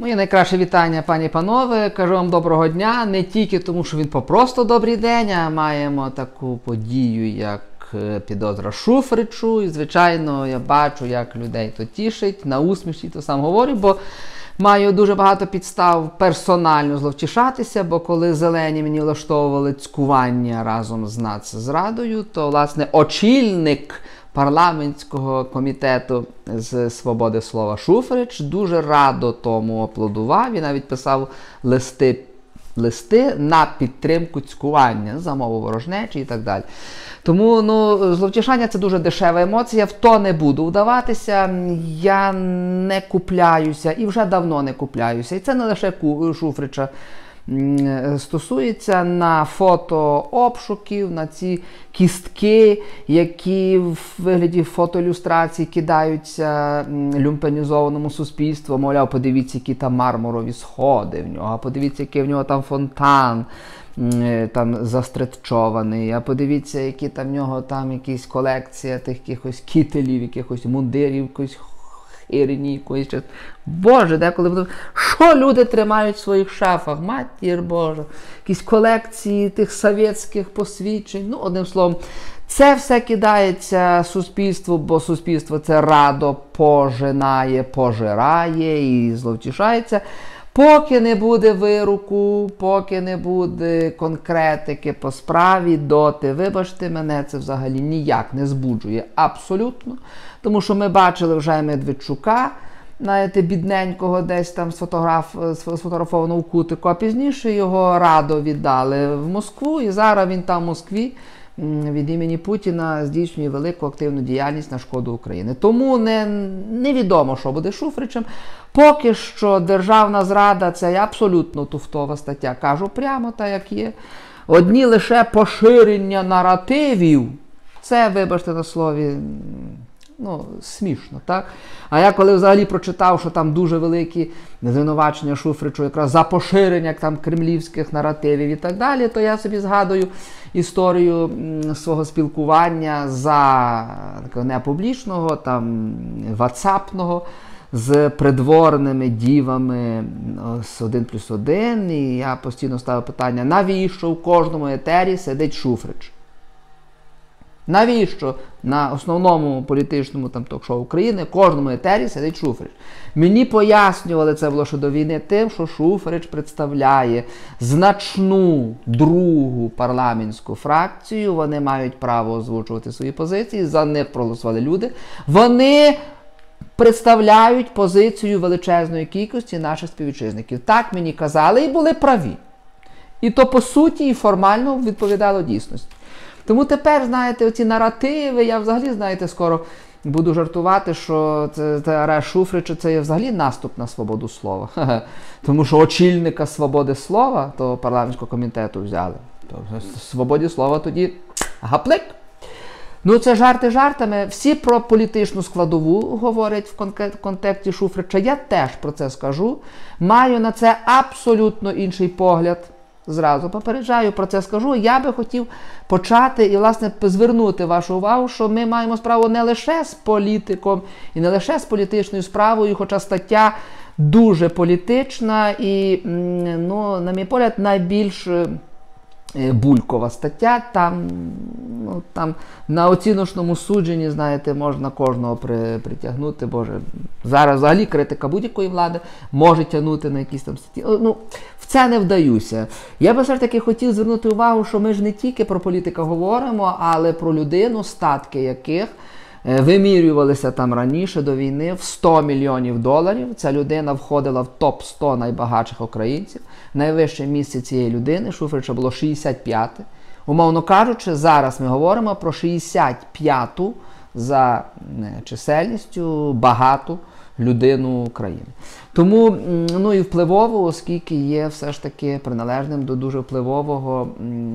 Моє найкраще вітання, пані і панове. Кажу вам доброго дня, не тільки тому, що він попросту добрий день, а маємо таку подію, як підозра Шуфричу. І, звичайно, я бачу, як людей то тішить, на усмішці то сам говорю, бо маю дуже багато підстав персонально зловтішатися, бо коли зелені мені влаштовували цькування разом з нацзрадою, то, власне, очільник парламентського комітету з свободи слова Шуфрич дуже радо тому аплодував і навіть писав листи на підтримку цькування, за мову ворожнечі і так далі. Тому зловтішання – це дуже дешева емоція, в то не буду вдаватися, я не купляюся і вже давно не купляюся. І це не лише Шуфрича стосується, на фото обшуків, на ці кістки, які в вигляді фотоілюстрацій кидаються люмпенізованому суспільству. Мовляв, подивіться, які там мармурові сходи в нього, подивіться, який в нього там фонтан там застречований, а подивіться, які там в нього там якісь колекція тих якихось кітелів, якихось мундирів, якоїсь хирні, якоїсь... Боже, деколи... Що люди тримають в своїх шафах? Матір Божа. Якісь колекції тих совєтських посвідчень. Ну, одним словом, це все кидається суспільству, бо суспільство це радо пожинає, пожирає і зловтішається. Поки не буде вироку, поки не буде конкретики по справі, доти, вибачте мене, це взагалі ніяк не збуджує абсолютно. Тому що ми бачили вже Медведчука, знаєте, бідненького десь там сфотографовано в кутику, а пізніше його радо віддали в Москву, і зараз він там в Москві від імені Путіна здійснює велику активну діяльність на шкоду України. Тому невідомо, що буде з Шуфричем. Поки що державна зрада – це абсолютно туфтова стаття. Кажу прямо так, як є. Одні лише поширення наративів. Це, вибачте на слові, смішно, так? А я коли взагалі прочитав, що там дуже великі звинувачення Шуфричу якраз за поширення там кремлівських наративів і так далі, то я собі згадую історію свого спілкування за непублічного, там, ватсапного, з придворними дівами з 1+1, і я постійно ставив питання, навіщо в кожному етері сидить Шуфрич? Навіщо на основному політичному ток-шоу України в кожному етері сидить Шуфрич? Мені пояснювали це було ще до війни тим, що Шуфрич представляє значну другу парламентську фракцію, вони мають право озвучувати свої позиції, за них проголосували люди, вони представляють позицію величезної кількості наших співвітчизників. Так мені казали і були праві. І то по суті і формально відповідало дійсності. Тому тепер, знаєте, оці наративи, я взагалі, знаєте, скоро буду жартувати, що це арешт Шуфрича, це є взагалі наступ на свободу слова. Тому що очільника свободи слова, того парламентського комітету взяли. То свободі слова тоді гаплик. Це жарти жартами. Всі про політичну складову говорять в контексті Шуфрича. Я теж про це скажу. Маю на це абсолютно інший погляд. Зразу попереджаю, про це скажу. Я би хотів почати і, власне, звернути вашу увагу, що ми маємо справу не лише з політиком і не лише з політичною справою, хоча стаття дуже політична і, на мій погляд, найбільш булькова стаття. Там на оціночному судженні, знаєте, можна кожного притягнути. Боже, зараз взагалі критика будь-якої влади може тягнути на якісь там статті. В це не вдаюся. Я би все ж таки хотів звернути увагу, що ми ж не тільки про політика говоримо, але про людину, статки яких вимірювалися там раніше до війни в $100 мільйонів. Ця людина входила в топ-100 найбагатших українців. Найвище місце цієї людини, Шуфрича, було 65-те. Умовно кажучи, зараз ми говоримо про 65-ту за чисельністю багату людину України. Тому, і впливово, оскільки є все ж таки приналежним до дуже впливового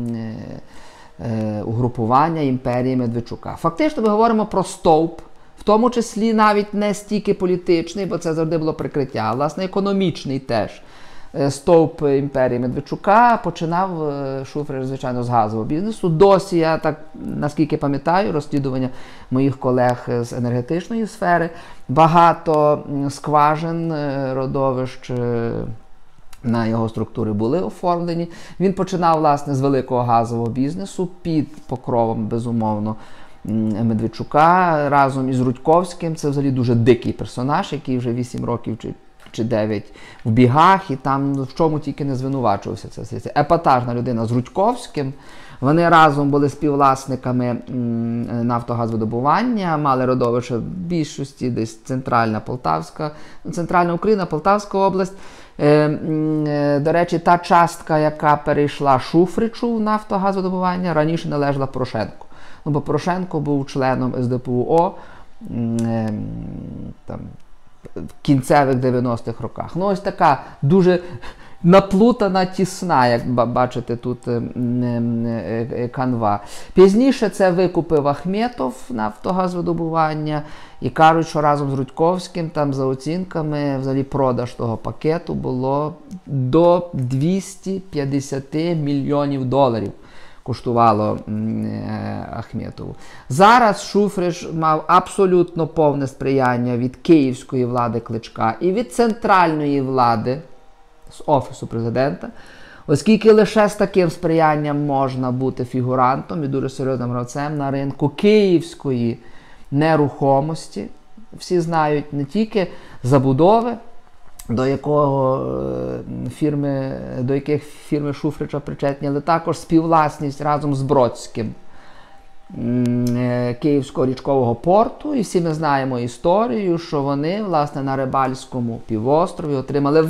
угрупування імперії Медведчука. Фактично ми говоримо про стовп, в тому числі навіть не стільки політичний, бо це завжди було прикриття, а власне економічний теж. стовп імперії Медведчука, починав Шуфрич, звичайно, з газового бізнесу. Досі, я так, наскільки пам'ятаю, розслідування моїх колег з енергетичної сфери, багато скважин, родовищ на його структури були оформлені. Він починав, власне, з великого газового бізнесу під покровом, безумовно, Медведчука разом із Рудьковським. Це взагалі дуже дикий персонаж, який вже 8 років чи 9 в бігах, і там в чому тільки не звинувачувався. Це епатажна людина з Рудьковським. Вони разом були співвласниками нафтогазвидобування, мали родовище в більшості, десь центральна Україна, Полтавська область. До речі, та частка, яка перейшла Шуфричу в нафтогазвидобування, раніше належала Порошенку. Ну, бо Порошенко був членом СДПУО там, в кінцевих 90-х роках. Ну, ось така дуже наплутана, тісна, як бачите тут канва. Пізніше це викупив Ахметов нафтогазвидобування, і кажуть, що разом з Рудьковським, там за оцінками, взагалі продаж того пакету було до 250 мільйонів доларів. Коштувало Ахметову. Зараз Шуфрич мав абсолютно повне сприяння від київської влади Кличка і від центральної влади з Офісу Президента, оскільки лише з таким сприянням можна бути фігурантом і дуже серйозним гравцем на ринку київської нерухомості. Всі знають не тільки забудови, до яких фірми Шуфрича причетні, але також співвласність разом з Бродським Київського річкового порту. І всі ми знаємо історію, що вони, власне, на Рибальському півострові отримали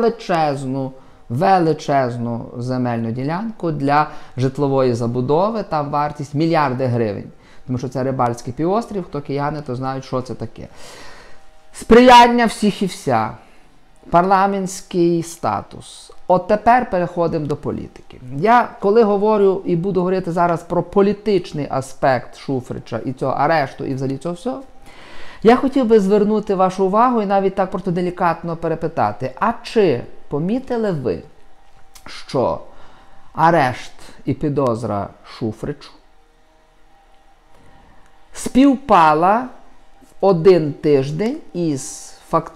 величезну земельну ділянку для житлової забудови. Там вартість мільярди гривень. Тому що це Рибальський півострів, хто кияни, то знають, що це таке. Сприяння всіх і вся. Парламентський статус. От тепер переходимо до політики. Я, коли говорю і буду говорити зараз про політичний аспект Шуфрича і цього арешту, і взагалі цього всього, я хотів би звернути вашу увагу і навіть так просто делікатно перепитати, а чи помітили ви, що арешт і підозра Шуфричу співпала в один тиждень із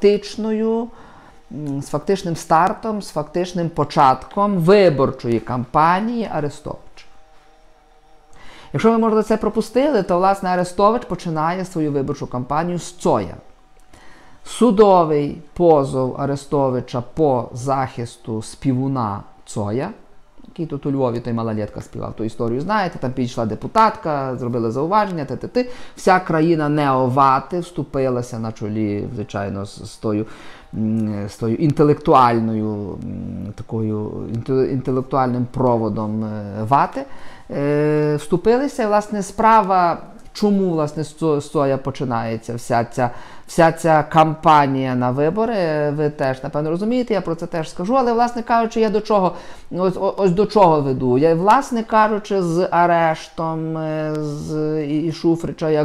фактичним стартом, з фактичним початком виборчої кампанії Арестовича. Якщо ви, можливо, це пропустили, то, власне, Арестович починає свою виборчу кампанію з Цоя. Судовий позов Арестовича по захисту співуна Цоя, який тут у Львові той малолетка співав, ту історію знаєте, там підійшла депутатка, зробили зауваження, Вся країна неовати вступилася на чолі, звичайно, з тою інтелектуальним проводом вати. Вступилися, власне, справа, чому, власне, з Цоя починається вся ця кампанія на вибори, ви теж, напевно, розумієте, я про це теж скажу, але, власне кажучи, я ось до чого веду. Я, власне кажучи, з арештом і Шуфрича як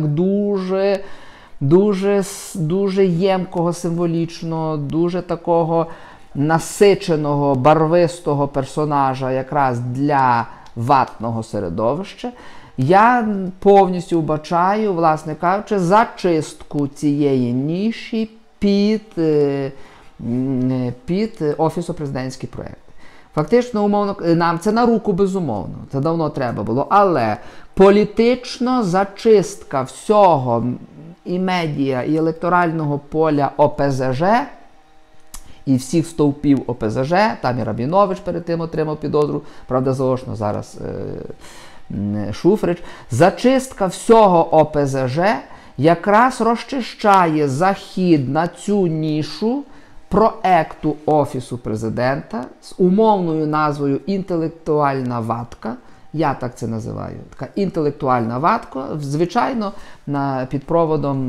дуже ємкого символічно, дуже такого насиченого, барвистого персонажа якраз для ватного середовища, я повністю вбачаю, власне кажучи, зачистку цієї ніші під Офісо-президентський проєкт. Фактично, умовно, нам це на руку, безумовно, це давно треба було, але політично зачистка всього і медіа, і електорального поля ОПЗЖ, і всіх стовпів ОПЗЖ, там і Рабінович перед тим отримав підозру, правда, заочно зараз Шуфрич, зачистка всього ОПЗЖ якраз розчищає захід на цю нішу проекту Офісу Президента з умовною назвою «Інтелектуальна ватка». Я так це називаю. Така інтелектуальна ватка, звичайно, під проводом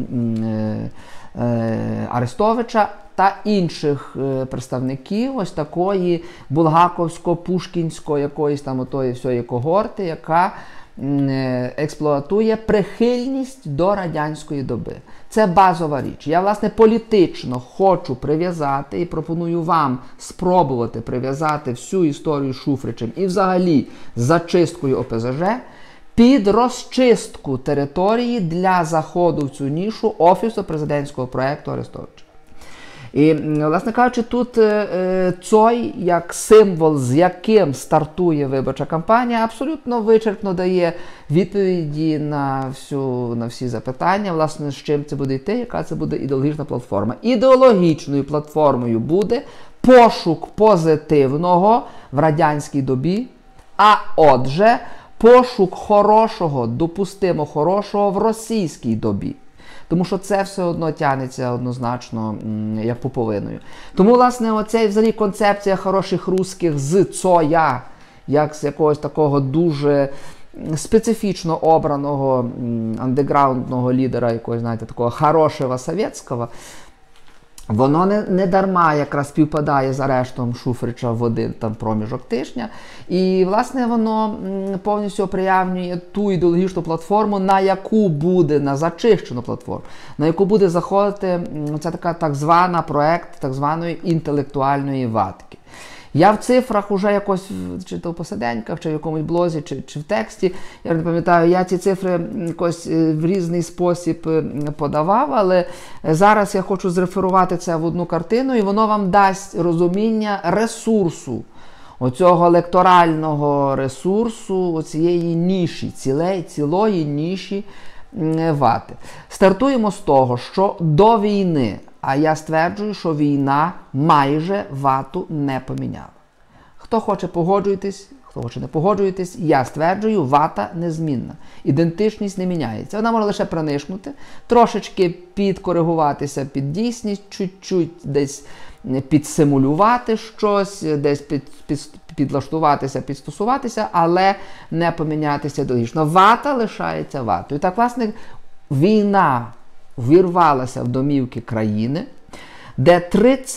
Арестовича та інших представників ось такої булгаковсько-пушкінської якоїсь там отої всієї когорти, яка експлуатує прихильність до радянської доби. Це базова річ. Я, власне, політично хочу прив'язати і пропоную вам спробувати прив'язати всю історію з Шуфричем і взагалі з зачисткою ОПЗЖ під розчистку території для заходу в цю нішу Офісу президентського проєкту Арестовича. І, власне кажучи, тут Цой, як символ, з яким стартує виборча кампанія, абсолютно вичерпно дає відповіді на всі запитання, власне, з чим це буде йти, яка це буде ідеологічна платформа. Ідеологічною платформою буде пошук позитивного в радянській добі, а отже, пошук хорошого, допустимо хорошого в російській добі. Тому що це все одно тягнеться однозначно як пуповиною. Тому, власне, оця взагалі концепція хороших русських з Цоя, як з якогось такого дуже специфічно обраного андеграундного лідера, якогось, знаєте, такого хорошого совєтського, воно не дарма якраз співпадає з арештом Шуфрича в один там проміжок тижня. І, власне, воно повністю оприявнює ту ідеологічну платформу, на яку буде, на зачищену платформу, на яку буде заходити ця така так звана проект так званої інтелектуальної ватки. Я в цифрах уже якось, чи то в посиденьках, чи в якомусь блозі, чи в тексті, я не пам'ятаю, я ці цифри якось в різний спосіб подавав, але зараз я хочу зреферувати це в одну картину, і воно вам дасть розуміння ресурсу, оцього електорального ресурсу, оцієї ніші, цілої ніші вати. Стартуємо з того, що до війни, а я стверджую, що війна майже вату не поміняла. Хто хоче погоджуйтесь, хто хоче не погоджуйтесь, я стверджую, вата незмінна. Ідентичність не міняється. Вона може лише принишнути, трошечки підкоригуватися під дійсність, чуть-чуть десь підсимулювати щось, десь підлаштуватися, підстосуватися, але не помінятися ідеологічно. Вата лишається ватою. І так, власне, війна ввірвалася в домівки країни, де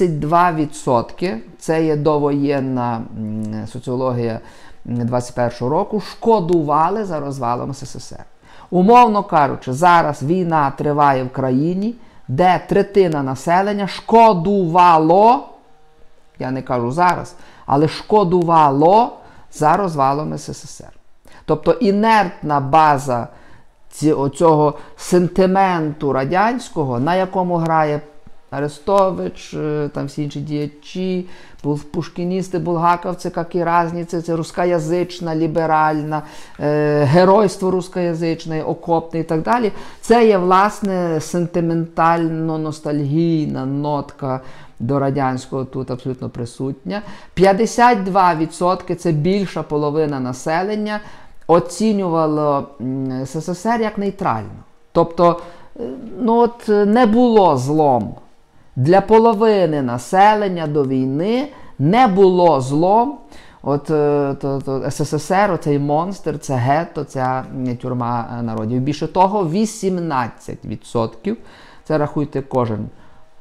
32%, це є довоєнна соціологія 21-го року, шкодували за розвалом СССР. Умовно кажучи, зараз війна триває в країні, де третина населення шкодувало, я не кажу зараз, але шкодувало за розвалом СССР. Тобто інертна база оцього сентименту радянського, на якому грає Арестович, там всі інші діячі, пушкіністи, булгаковці, як і разниці, це рускоязична, ліберальна, геройство рускоязичне, окопне і так далі. Це є, власне, сентиментально-ностальгійна нотка до радянського тут абсолютно присутня. 52% – це більша половина населення оцінювало СССР як нейтрально. Тобто, не було злом. Для половини населення до війни не було злом. СССР, оцей монстр, це гетто, ця тюрма народів. Більше того, 18%, це рахуйте кожен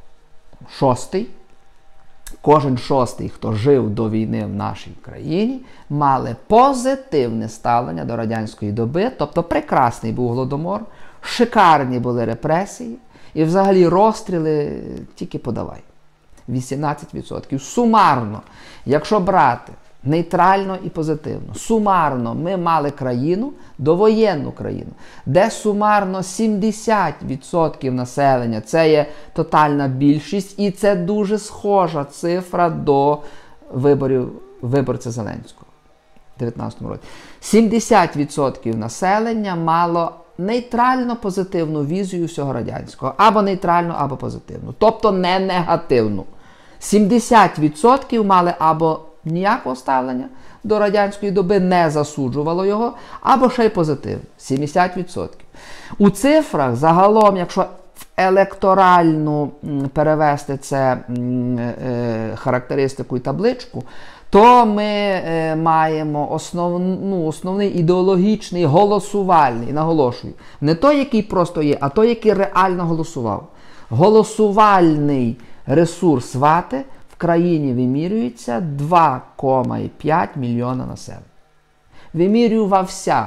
шостий, хто жив до війни в нашій країні, мали позитивне ставлення до радянської доби, тобто прекрасний був Голодомор, шикарні були репресії і взагалі розстріли тільки подавай. 18%. Сумарно, якщо брати нейтрально і позитивно, сумарно ми мали країну, довоєнну країну, де сумарно 70% населення, це є тотальна більшість, і це дуже схожа цифра до виборця Зеленського в 2019 році. 70% населення мало нейтрально-позитивну візію всього радянського. Або нейтральну, або позитивну. Тобто не негативну. 70% мали або ніякого ставлення до радянської доби, не засуджувало його, або ще й позитив. 70%. У цифрах загалом, якщо в електоральну перевести це характеристику і табличку, то ми маємо основний ідеологічний голосувальний, наголошую, не той, який просто є, а той, який реально голосував. Голосувальний ресурс вати в країні вимірюється 2,5 мільйона населення. Вимірювався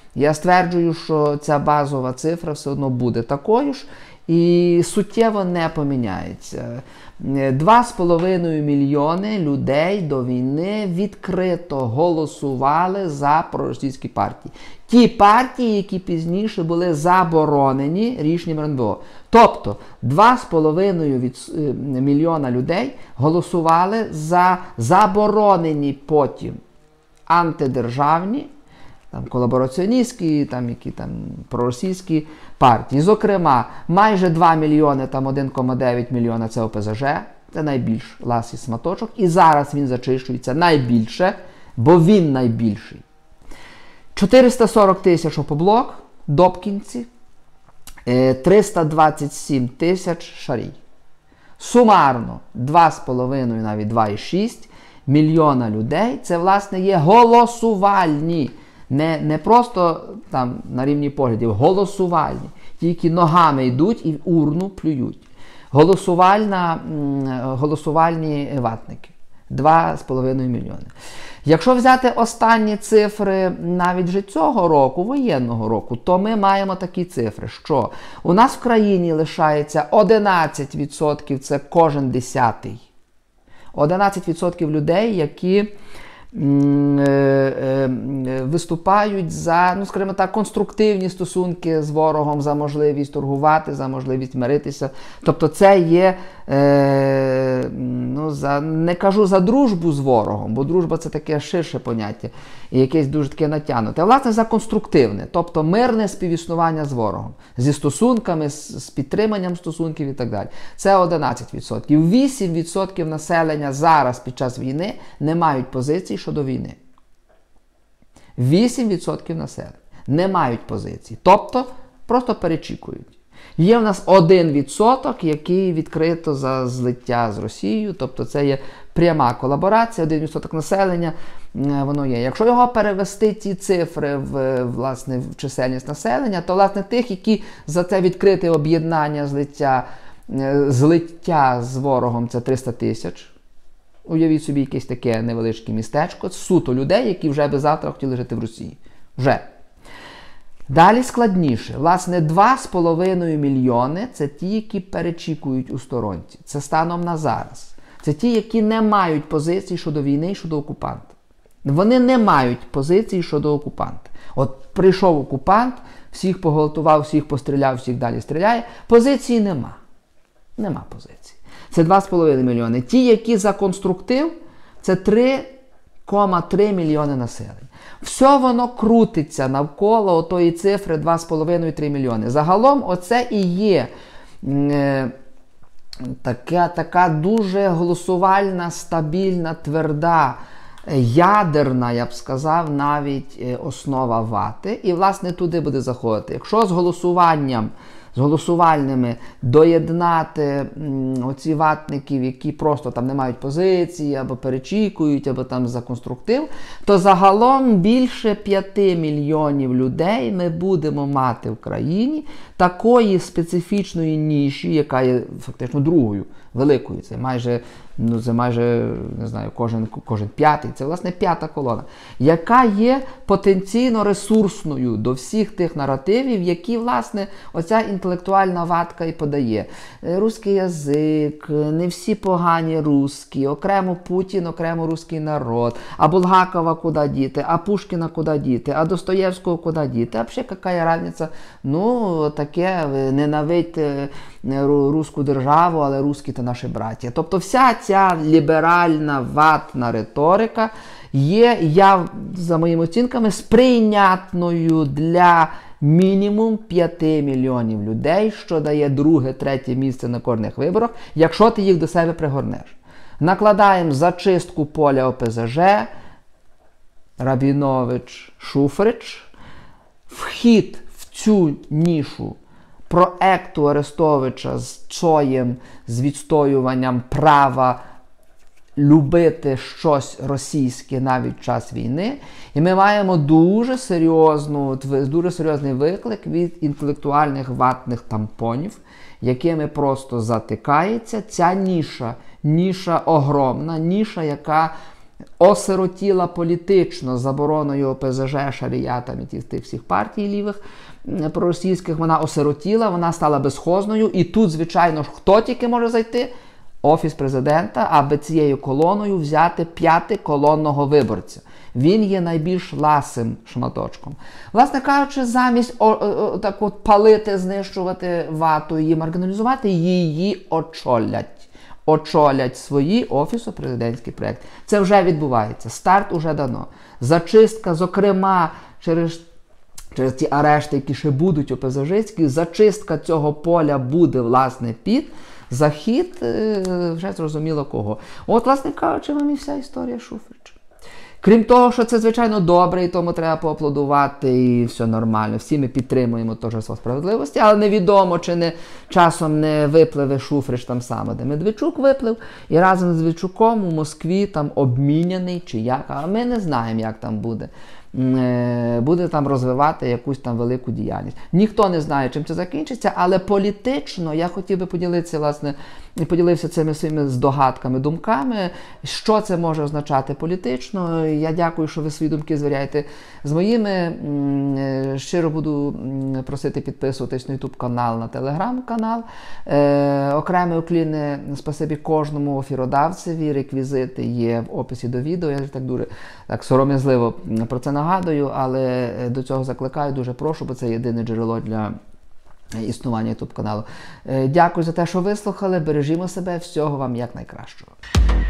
Я стверджую, що ця базова цифра все одно буде такою ж і суттєво не поміняється. 2,5 мільйони людей до війни відкрито голосували за проросійські партії. Ті партії, які пізніше були заборонені рішенням РНБО. Тобто 2,5 мільйона людей голосували за заборонені потім антидержавні, там, колабораціоністські, там, які там проросійські партії. Зокрема, майже 2 мільйони, там 1,9 мільйона це ОПЗЖ, це найбільш ласий сматочок. І зараз він зачищується найбільше, бо він найбільший. 440 тисяч Опоблок, Добкінці, 327 тисяч Шарій. Сумарно 2,5, навіть 2,6 мільйона людей, це, власне, є голосувальні. Не просто там на рівні поглядів, голосувальні. Ті, які ногами йдуть і в урну плюють. Голосувальні ватники. 2,5 мільйони. Якщо взяти останні цифри навіть вже цього року, воєнного року, то ми маємо такі цифри, що у нас в країні лишається 11%, це кожен 10-й. 11% людей, які виступають за, ну, скажімо так, конструктивні стосунки з ворогом, за можливість торгувати, за можливість миритися. Тобто це є, не кажу за дружбу з ворогом, бо дружба це таке ширше поняття, і якесь дуже таке натягнуте, а власне за конструктивне, тобто мирне співіснування з ворогом, зі стосунками, з підтриманням стосунків і так далі. Це 11%. 8% населення зараз під час війни не мають позицій щодо війни. 8% населення не мають позицій. Тобто просто перечікують. Є в нас 1%, який відкрито за злиття з Росією, тобто це є пряма колаборація, 1% населення, воно є. Якщо його перевести, ці цифри в чисельність населення, то, власне, тих, які за це відкрите об'єднання, злиття з ворогом, це 300 тисяч. Уявіть собі якесь таке невеличке містечко, суто людей, які вже би завтра хотіли жити в Росії. Вже. Далі складніше. Власне, 2,5 мільйони – це ті, які перечікують у сторонці. Це станом на зараз. Це ті, які не мають позицій щодо війни і щодо окупанта. Вони не мають позицій щодо окупанта. От прийшов окупант, всіх поголотував, всіх постріляв, всіх далі стріляє. Позиції нема. Нема позицій. Це 2,5 мільйони. Ті, які за конструктив, це 3,3 мільйони населення. Все воно крутиться навколо отої цифри 2,5-3 мільйони. Загалом оце і є така дуже голосувальна, стабільна, тверда, ядерна, я б сказав, навіть основа вати. І, власне, туди буде заходити. Якщо з голосувальними доєднати оці ватників, які просто там не мають позиції, або перечікують, або там за конструктив, то загалом більше 5 мільйонів людей ми будемо мати в країні такої специфічної ніші, яка є фактично другою, великою. Це майже, не знаю, кожен п'ятий, це, власне, п'ята колона, яка є потенційно ресурсною до всіх тих наративів, які, власне, оця інтелектуальна ватка і подає. Русський язик, не всі погані русські, окремо Путін, окремо русський народ, а Булгакова куди діти, а Пушкіна куди діти, а Достоєвського куди діти, а взагалі, яка різниця? Ну, таке, ненавидьте русську державу, але русські – це наші браття. Тобто вся ця ліберальна ватна риторика є, за моїми оцінками, сприйнятною для мінімум 5 мільйонів людей, що дає друге-третє місце на кожних виборах, якщо ти їх до себе пригорнеш. Накладаємо зачистку поля ОПЗЖ, Рабінович, Шуфрич, вхід в цю нішу проекту Арестовича з Цоєм, з відстоюванням права любити щось російське навіть в час війни. І ми маємо дуже серйозний виклик від інтелектуальних ватних тампонів, якими просто затикається ця ніша огромна, ніша, яка осиротіла політично забороною ОПЗЖ, Шарія і тих всіх партій лівих проросійських, вона осиротіла, вона стала безхозною. І тут, звичайно ж, хто тільки може зайти? Офіс президента, аби цією колоною взяти 5-колонного виборця. Він є найбільш ласим шматочком. Власне кажучи, замість так от палити, знищувати вату, її маргіналізувати, її очолять. Очолять свої офісо-президентський проєкт. Це вже відбувається. Старт уже дано. Зачистка, зокрема, через ті арешти, які ще будуть ОПЗЖські, зачистка цього поля буде, власне, під захід, вже зрозуміло кого. От, власне кажучи, вам і вся історія Шуфрича. Крім того, що це, звичайно, добре, і тому треба поаплодувати, і все нормально. Всі ми підтримуємо торжество справедливості, але невідомо, чи не часом не випливе Шуфрич там саме, де Медведчук виплив, і разом з Медведчуком у Москві там обміняний, чи як, а ми не знаємо, як там буде. Буде там розвивати якусь там велику діяльність. Ніхто не знає, чим це закінчиться, але політично я хотів би поділитися, власне, поділився цими своїми здогадками, думками, що це може означати політично. Я дякую, що ви свої думки звіряєте з моїми. Щиро буду просити підписуватись на YouTube канал, на Telegram канал. Окремі укліни, спасибі кожному ефіродавцеві, реквізити є в описі до відео. Я так дуже сором'язливо про це нагадую, але до цього закликаю, дуже прошу, бо це єдине джерело для існування YouTube каналу. Дякую за те, що вислухали, бережімо себе, всього вам якнайкращого.